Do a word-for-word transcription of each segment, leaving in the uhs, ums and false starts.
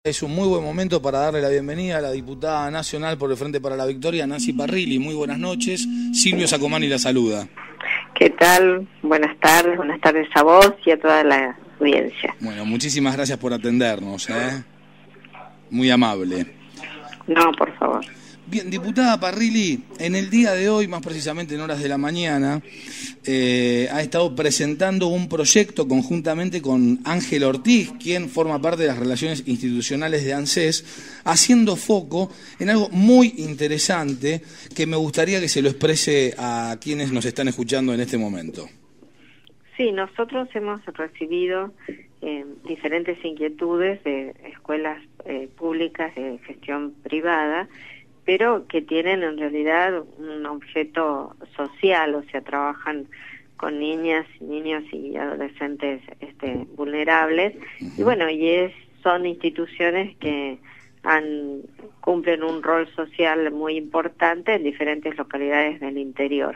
Es un muy buen momento para darle la bienvenida a la diputada nacional por el Frente para la Victoria, Nancy Parrilli. Muy buenas noches. Silvio Sacomani la saluda. ¿Qué tal? Buenas tardes, buenas tardes a vos y a toda la audiencia. Bueno, muchísimas gracias por atendernos, ¿eh? Muy amable. No, por favor. Bien, diputada Parrilli, en el día de hoy, más precisamente en horas de la mañana, eh, ha estado presentando un proyecto conjuntamente con Ángel Ortiz, quien forma parte de las relaciones institucionales de ANSES, haciendo foco en algo muy interesante que me gustaría que se lo exprese a quienes nos están escuchando en este momento. Sí, nosotros hemos recibido eh, diferentes inquietudes de escuelas eh, públicas de gestión privada, pero que tienen en realidad un objeto social, o sea, trabajan con niñas, niños y adolescentes este, vulnerables, uh-huh. y bueno, y es, son instituciones que han, cumplen un rol social muy importante en diferentes localidades del interior.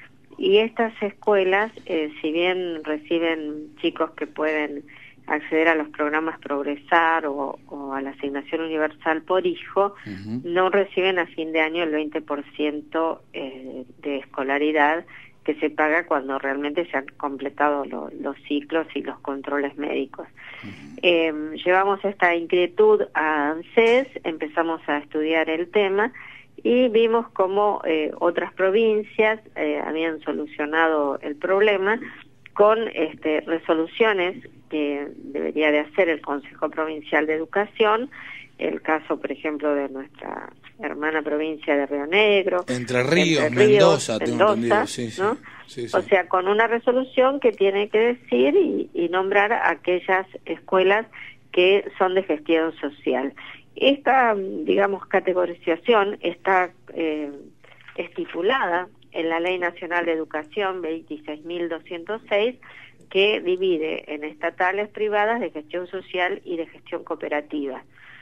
Y estas escuelas, eh, si bien reciben chicos que pueden acceder a los programas Progresar o, o a la asignación universal por hijo, uh-huh. no reciben a fin de año el veinte por ciento eh, de escolaridad que se paga cuando realmente se han completado lo, los ciclos y los controles médicos. Uh-huh. Eh, llevamos esta inquietud a ANSES, empezamos a estudiar el tema y vimos cómo eh, otras provincias eh, habían solucionado el problema con este, resoluciones que debería de hacer el Consejo Provincial de Educación, el caso, por ejemplo, de nuestra hermana provincia de Río Negro, Entre Ríos, Entre Ríos Mendoza, Mendoza, tengo entendido, sí, sí, ¿no? Sí, sí. O sea, con una resolución que tiene que decir y, y nombrar a aquellas escuelas que son de gestión social. Esta, digamos, categorización está eh, estipulada en la Ley Nacional de Educación veintiséis mil doscientos seis, que divide en estatales, privadas, de gestión social y de gestión cooperativa.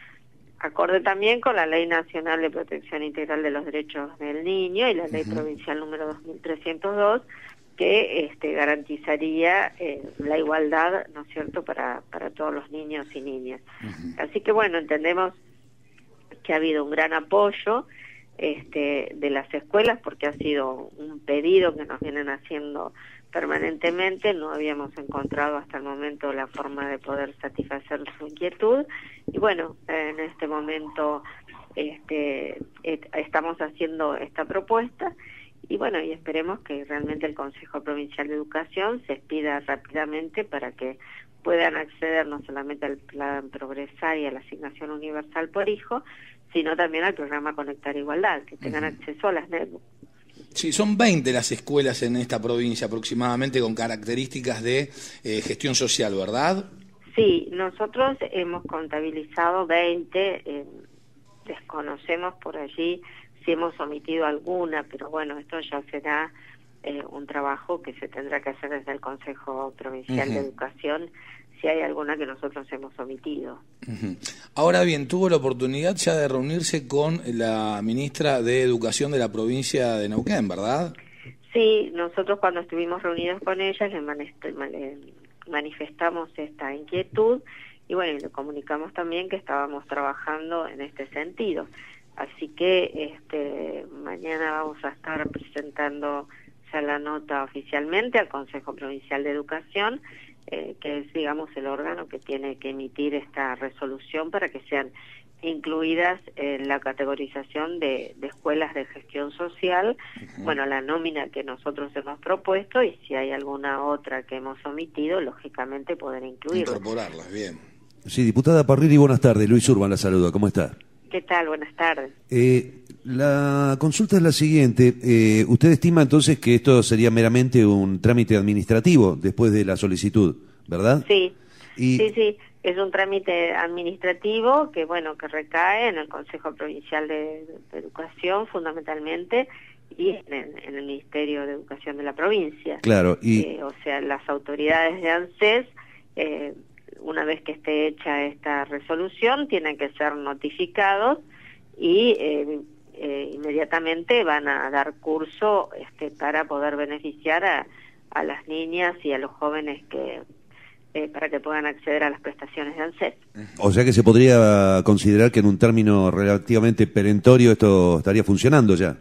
Acorde también con la Ley Nacional de Protección Integral de los Derechos del Niño y la Ley uh-huh. Provincial número dos mil trescientos dos, que este, garantizaría eh, la igualdad, ¿no es cierto?, para, para todos los niños y niñas. Uh-huh. Así que, bueno, entendemos que ha habido un gran apoyo este, de las escuelas, porque ha sido un pedido que nos vienen haciendo permanentemente. No habíamos encontrado hasta el momento la forma de poder satisfacer su inquietud, y bueno, en este momento este, et, estamos haciendo esta propuesta, y bueno, y esperemos que realmente el Consejo Provincial de Educación se expida rápidamente para que puedan acceder no solamente al plan Progresar y a la asignación universal por hijo, sino también al programa Conectar Igualdad, que tengan uh-huh. acceso a las netbooks. Sí, son veinte las escuelas en esta provincia aproximadamente con características de eh, gestión social, ¿verdad? Sí, nosotros hemos contabilizado veinte, eh, desconocemos por allí si hemos omitido alguna, pero bueno, esto ya será eh, un trabajo que se tendrá que hacer desde el Consejo Provincial uh-huh. de Educación, si hay alguna que nosotros hemos omitido. Uh-huh. Ahora bien, tuvo la oportunidad ya de reunirse con la ministra de Educación de la provincia de Neuquén, ¿verdad? Sí, nosotros cuando estuvimos reunidos con ella le, manest- le manifestamos esta inquietud y bueno, le comunicamos también que estábamos trabajando en este sentido. Así que este mañana vamos a estar presentando ya la nota oficialmente al Consejo Provincial de Educación, Eh, que es, digamos, el órgano que tiene que emitir esta resolución para que sean incluidas en la categorización de, de escuelas de gestión social, uh-huh. bueno, la nómina que nosotros hemos propuesto, y si hay alguna otra que hemos omitido, lógicamente poder incluirla. Incorporarlas, bien. Sí, diputada Parrilli, buenas tardes. Luis Urban la saluda, ¿cómo está? ¿Qué tal? Buenas tardes. Eh, la consulta es la siguiente. Eh, ¿Usted estima entonces que esto sería meramente un trámite administrativo después de la solicitud, verdad? Sí, y... sí, sí. Es un trámite administrativo que, bueno, que recae en el Consejo Provincial de, de Educación fundamentalmente y en el, en el Ministerio de Educación de la provincia. Claro. Y... Eh, o sea, las autoridades de ANSES, eh, una vez que esté hecha esta resolución, tienen que ser notificados y eh, eh, inmediatamente van a dar curso este, para poder beneficiar a, a las niñas y a los jóvenes que eh, para que puedan acceder a las prestaciones de ANSES. O sea que se podría considerar que en un término relativamente perentorio esto estaría funcionando ya.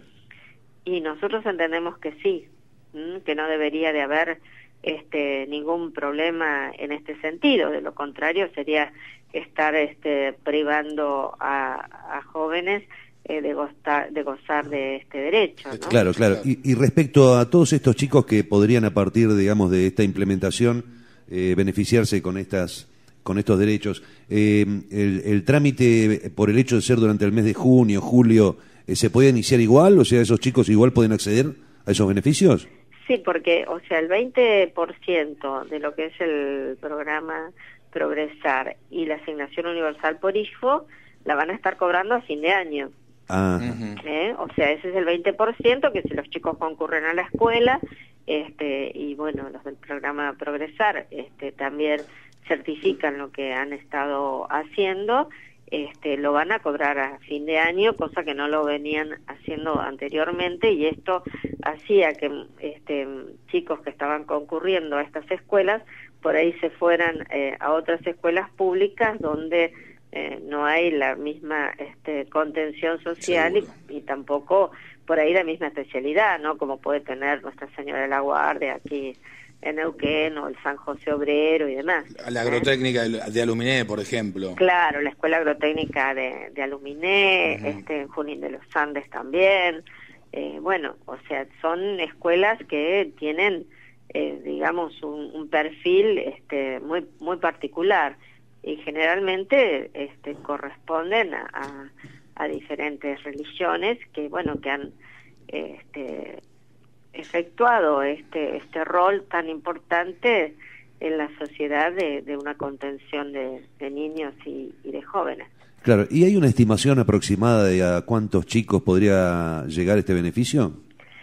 Y nosotros entendemos que sí, que no debería de haber este, ningún problema en este sentido. De lo contrario sería estar este, privando a, a jóvenes eh, de, gozar, de gozar de este derecho, ¿no? Claro, claro. Y, y respecto a todos estos chicos que podrían a partir, digamos, de esta implementación eh, beneficiarse con estas con estos derechos, eh, el, el trámite por el hecho de ser durante el mes de junio, julio, eh, ¿se puede iniciar igual? O sea, ¿esos chicos igual pueden acceder a esos beneficios? Sí, porque, o sea, el veinte por ciento de lo que es el programa Progresar y la asignación universal por hijo la van a estar cobrando a fin de año. Ah. ¿Eh? O sea, ese es el veinte por ciento que si los chicos concurren a la escuela, este, y bueno, los del programa Progresar este, también certifican lo que han estado haciendo, este, lo van a cobrar a fin de año, cosa que no lo venían haciendo anteriormente, y esto hacía que este, chicos que estaban concurriendo a estas escuelas por ahí se fueran eh, a otras escuelas públicas donde eh, no hay la misma este, contención social y, y tampoco por ahí la misma especialidad, ¿no? Como puede tener Nuestra Señora de la Guardia aquí en Neuquén o el San José Obrero y demás. La agrotécnica ¿eh? de Aluminé, por ejemplo. Claro, la Escuela Agrotécnica de, de Aluminé, uh-huh. este, en Junín de los Andes también. Eh, bueno, o sea, son escuelas que tienen, eh, digamos, un, un perfil este, muy muy particular y generalmente este, corresponden a, a, a diferentes religiones que, bueno, que han este, efectuado este este rol tan importante en la sociedad de, de una contención de, de niños y, y de jóvenes. Claro, ¿y hay una estimación aproximada de a cuántos chicos podría llegar este beneficio?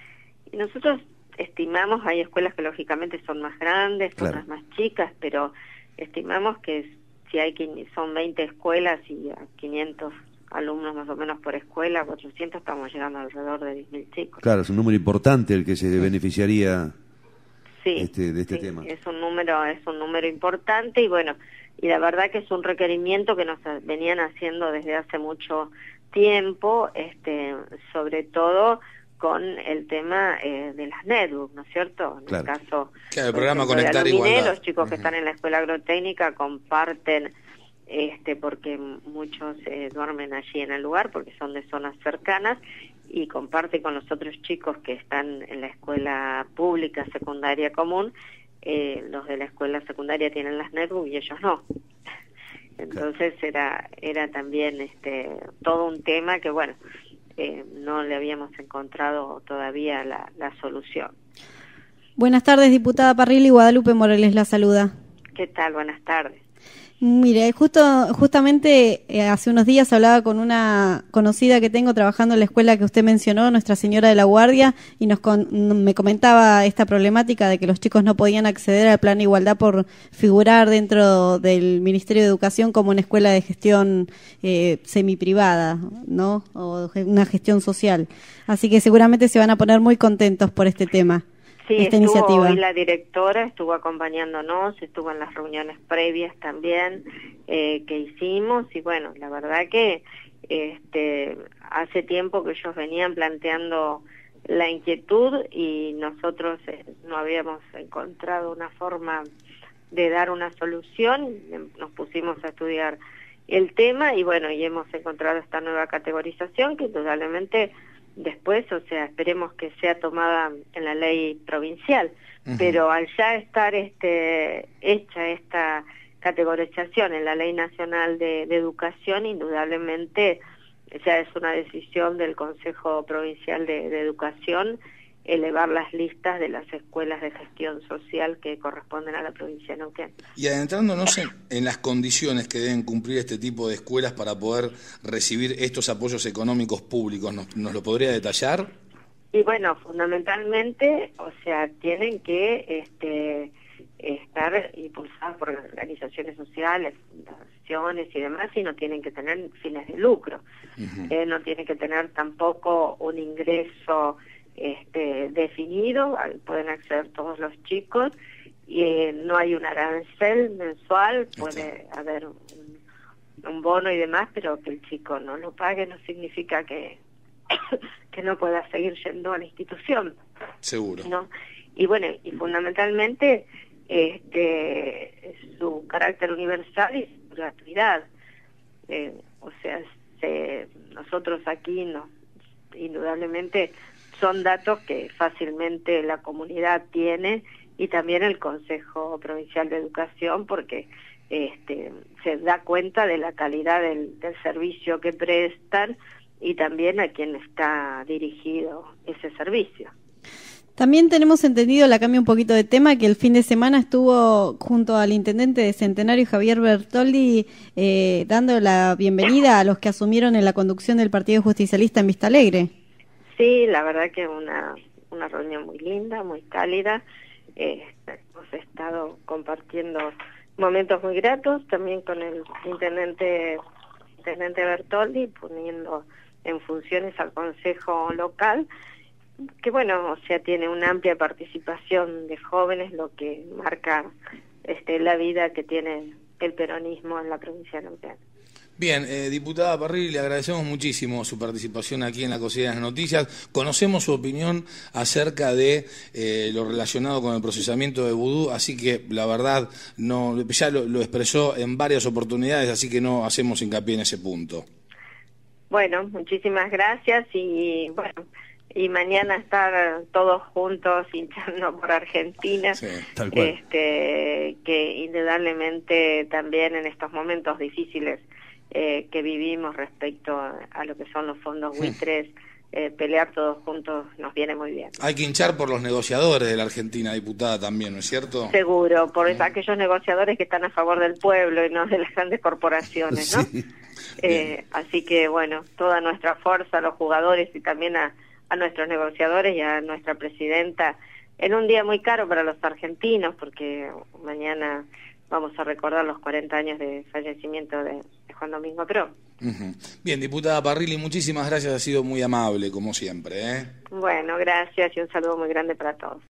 Y nosotros estimamos, hay escuelas que lógicamente son más grandes, claro. otras más chicas, pero estimamos que si hay son veinte escuelas y a quinientos alumnos más o menos por escuela, cuatrocientos, estamos llegando alrededor de diez mil chicos. Claro, es un número importante el que se beneficiaría sí, este, de este sí, tema. Es un número, es un número importante y bueno, y la verdad que es un requerimiento que nos venían haciendo desde hace mucho tiempo, este, sobre todo con el tema eh, de las netbooks, ¿no es cierto? En claro. el caso claro, el programa Conectar Aluminé, Igualdad. Los chicos uh-huh. que están en la escuela agrotécnica comparten este porque muchos eh, duermen allí en el lugar porque son de zonas cercanas y comparte con los otros chicos que están en la escuela pública secundaria común, eh, los de la escuela secundaria tienen las netbooks y ellos no. Entonces era era también este todo un tema que bueno, eh, no le habíamos encontrado todavía la, la solución. Buenas tardes, diputada Parrilli, Guadalupe Morales la saluda. ¿Qué tal? Buenas tardes. Mire, justo justamente eh, hace unos días hablaba con una conocida que tengo trabajando en la escuela que usted mencionó, Nuestra Señora de la Guardia, y nos con, me comentaba esta problemática de que los chicos no podían acceder al Plan de Igualdad por figurar dentro del Ministerio de Educación como una escuela de gestión eh, semiprivada, ¿no? O una gestión social. Así que seguramente se van a poner muy contentos por este tema. Sí, esta estuvo iniciativa. Hoy la directora, estuvo acompañándonos, estuvo en las reuniones previas también eh, que hicimos y bueno, la verdad que este hace tiempo que ellos venían planteando la inquietud y nosotros eh, no habíamos encontrado una forma de dar una solución, nos pusimos a estudiar el tema y bueno, y hemos encontrado esta nueva categorización que indudablemente después, o sea, esperemos que sea tomada en la ley provincial, uh-huh. pero al ya estar este hecha esta categorización en la Ley Nacional de, de Educación, indudablemente ya es una decisión del Consejo Provincial de, de Educación elevar las listas de las escuelas de gestión social que corresponden a la provincia de Neuquén. Y adentrándonos en, en las condiciones que deben cumplir este tipo de escuelas para poder recibir estos apoyos económicos públicos, ¿nos, nos lo podría detallar? Y bueno, fundamentalmente, o sea, tienen que este, estar impulsadas por organizaciones sociales, fundaciones y demás, y no tienen que tener fines de lucro. Uh-huh. Eh, no tienen que tener tampoco un ingreso este definido, pueden acceder todos los chicos eh, no hay un arancel mensual, puede haber un, un bono y demás, pero que el chico no lo pague no significa que, que no pueda seguir yendo a la institución. Seguro. ¿No? Y bueno, y fundamentalmente este su carácter universal y su gratuidad. Eh, o sea, se, nosotros aquí no, indudablemente son datos que fácilmente la comunidad tiene y también el Consejo Provincial de Educación, porque este, se da cuenta de la calidad del, del servicio que prestan y también a quien está dirigido ese servicio. También tenemos entendido, la cambio un poquito de tema, que el fin de semana estuvo junto al intendente de Centenario, Javier Bertoldi, eh, dando la bienvenida a los que asumieron en la conducción del Partido Justicialista en Vista Alegre. Sí, la verdad que una, una reunión muy linda, muy cálida. Eh, hemos estado compartiendo momentos muy gratos también con el intendente, intendente Bertoldi, poniendo en funciones al Consejo Local, que bueno, o sea, tiene una amplia participación de jóvenes, lo que marca este, la vida que tiene el peronismo en la provincia de Neuquén. Bien, eh, diputada Parrilli, le agradecemos muchísimo su participación aquí en la Cocina de las Noticias. Conocemos su opinión acerca de eh, lo relacionado con el procesamiento de vudú, así que la verdad no ya lo, lo expresó en varias oportunidades, así que no hacemos hincapié en ese punto. Bueno, muchísimas gracias y bueno, y mañana estar todos juntos hinchando por Argentina, sí, tal cual. Este, que indudablemente también en estos momentos difíciles eh, que vivimos respecto a, a lo que son los fondos buitres, sí. eh, pelear todos juntos nos viene muy bien. Hay que hinchar por los negociadores de la Argentina, diputada, también, ¿no es cierto? Seguro, por sí. aquellos negociadores que están a favor del pueblo y no de las grandes corporaciones, ¿no? Sí. Eh, así que, bueno, toda nuestra fuerza a los jugadores y también a a nuestros negociadores y a nuestra presidenta, en un día muy caro para los argentinos, porque mañana vamos a recordar los cuarenta años de fallecimiento de, de Juan Domingo Perón. Uh-huh. Bien, diputada Parrilli, muchísimas gracias, ha sido muy amable, como siempre, ¿eh? Bueno, gracias y un saludo muy grande para todos.